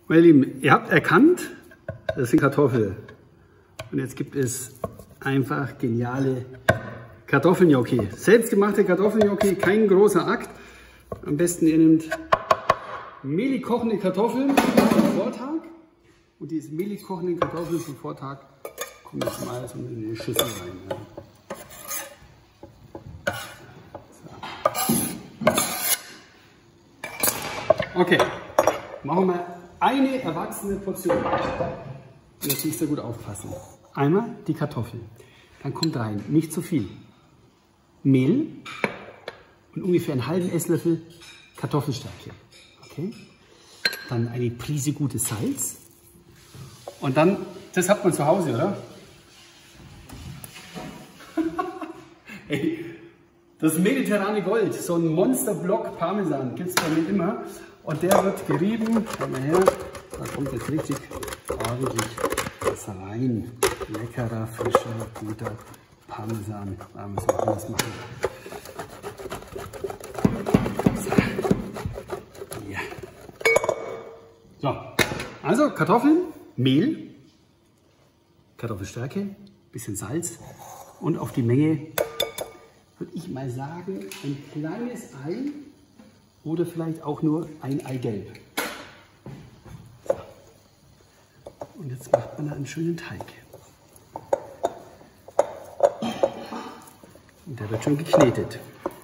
Meine Lieben, ihr habt erkannt, das sind Kartoffeln. Und jetzt gibt es einfach geniale Kartoffelgnocchi. Selbstgemachte Kartoffelgnocchi, kein großer Akt. Am besten ihr nehmt mehlig kochende Kartoffeln vom Vortag. Und diese mehlig kochenden Kartoffeln vom Vortag kommen jetzt mal so in die Schüssel rein. Ja. So. Okay, machen wir mal eine erwachsene Portion. Und jetzt müsst ihr gut aufpassen. Einmal die Kartoffeln. Dann kommt rein, nicht zu viel, Mehl und ungefähr einen halben Esslöffel Kartoffelstärke. Okay? Dann eine Prise gutes Salz. Und dann, das hat man zu Hause, oder? Hey, das mediterrane Gold, so ein Monsterblock Parmesan gibt es bei mir immer. Und der wird gerieben, schau mal her, da kommt jetzt richtig ordentlich was rein. Leckerer, frischer, guter Parmesan. Da müssen wir alles machen. So. Ja. So, also Kartoffeln, Mehl, Kartoffelstärke, bisschen Salz und auf die Menge würde ich mal sagen ein kleines Ei oder vielleicht auch nur ein Eigelb. So. Und jetzt macht man da einen schönen Teig. Und der wird schon geknetet.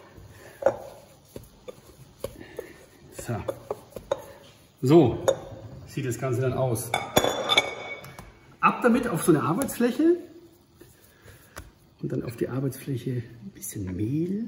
So. So sieht das Ganze dann aus. Ab damit auf so eine Arbeitsfläche und dann auf die Arbeitsfläche ein bisschen Mehl.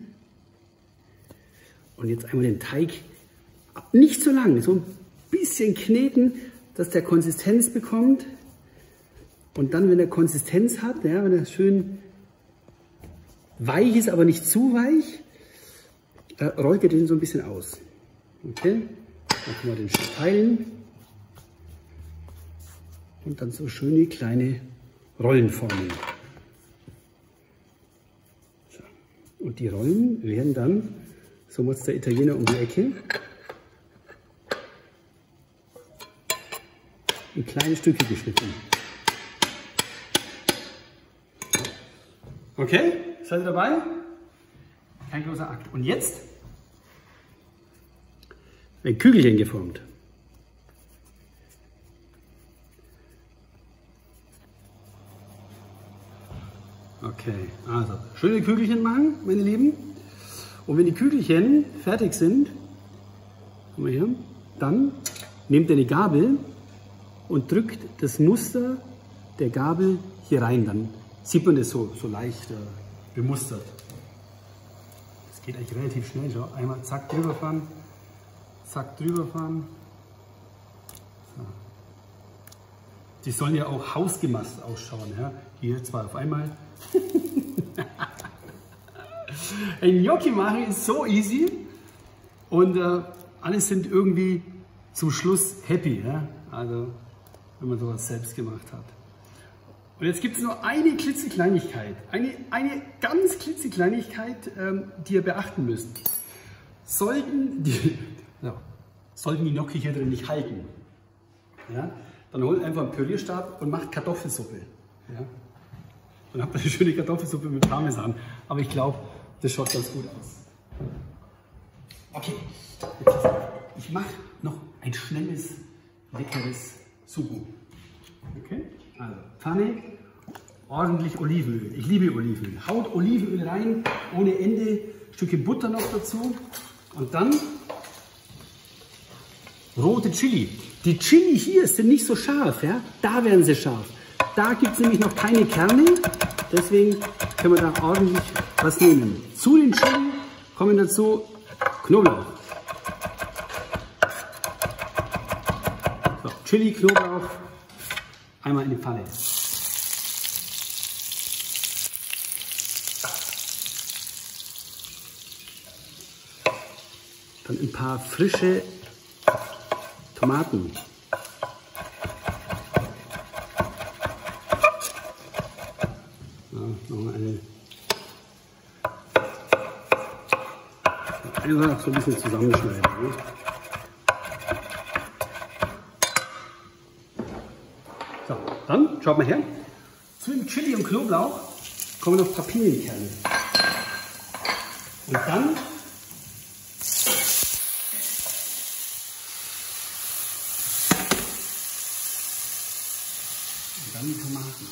Und jetzt einmal den Teig nicht so lang, so ein bisschen kneten, dass der Konsistenz bekommt. Und dann, wenn er Konsistenz hat, ja, wenn er schön weich ist, aber nicht zu weich, rollt ihr den so ein bisschen aus. Okay? Dann können wir den Stück teilen. Und dann so schöne kleine Rollen formen. So. Und die Rollen werden dann, so macht es der Italiener um die Ecke, in kleine Stücke geschnitten. Okay, seid ihr dabei? Kein großer Akt. Und jetzt werden Kügelchen geformt. Okay, also schöne Kügelchen machen, meine Lieben. Und wenn die Kügelchen fertig sind, dann nehmt ihr eine Gabel und drückt das Muster der Gabel hier rein. Dann sieht man das so leicht bemustert. Das geht eigentlich relativ schnell. Schau. Einmal zack drüber fahren, zack drüber fahren. So. Die sollen ja auch hausgemacht ausschauen. Ja? Hier zwei auf einmal. Ein Gnocchi machen ist so easy und alle sind irgendwie zum Schluss happy, ja? Also wenn man sowas selbst gemacht hat. Und jetzt gibt es nur eine klitzekleinigkeit, eine ganz klitzekleinigkeit, die ihr beachten müsst. Sollten die Gnocchi hier drin nicht halten, ja? Dann holt einfach einen Pürierstab und macht Kartoffelsuppe. Ja? Dann habt ihr eine schöne Kartoffelsuppe mit Parmesan. Aber ich glaube, das schaut ganz gut aus. Okay, ich mache noch ein schnelles, leckeres Sugo. Okay, also Pfanne, ordentlich Olivenöl. Ich liebe Olivenöl. Haut Olivenöl rein, ohne Ende, Stückchen Butter noch dazu. Und dann rote Chili. Die Chili hier sind nicht so scharf, ja? Da werden sie scharf. Da gibt es nämlich noch keine Kerne, deswegen können wir da ordentlich was nehmen. Zu den Chili kommen dazu Knoblauch. So, Chili, Knoblauch, einmal in die Pfanne. Dann ein paar frische Tomaten. Einfach so ein bisschen zusammenschneiden. Ne? schaut mal her, zu dem Chili und Knoblauch kommen noch Papilienkerne. Und dann die Tomaten.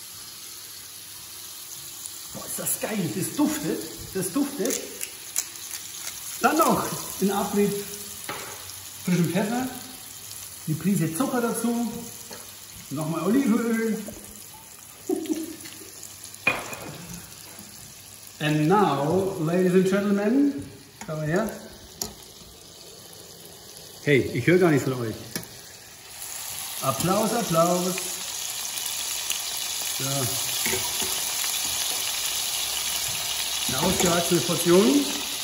Boah, ist das geil, das duftet, das duftet. Dann noch in Abrieb frischen Pfeffer, die Prise Zucker dazu, nochmal Olivenöl. And now, ladies and gentlemen, schau mal her. Hey, ich höre gar nichts von euch. Applaus, Applaus. So. Eine ausgewachsene Portion.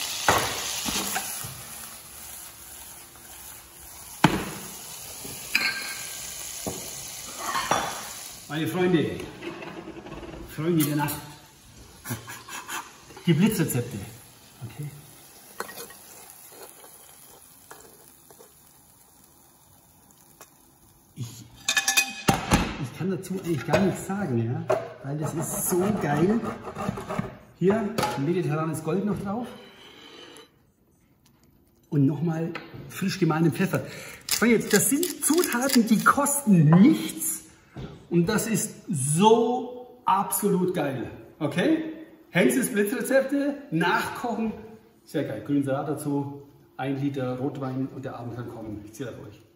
Meine Freunde der Nacht, die Blitzrezepte. Okay. Ich kann dazu eigentlich gar nichts sagen, ja? Weil das ist so geil. Hier mediterranes Gold noch drauf und nochmal frisch gemahlenen Pfeffer. Das sind Zutaten, die kosten nichts und das ist so absolut geil. Okay? Henzels Blitzrezepte, nachkochen, sehr geil. Grünen Salat dazu, 1 Liter Rotwein und der Abend kann kommen. Ich zähle auf euch.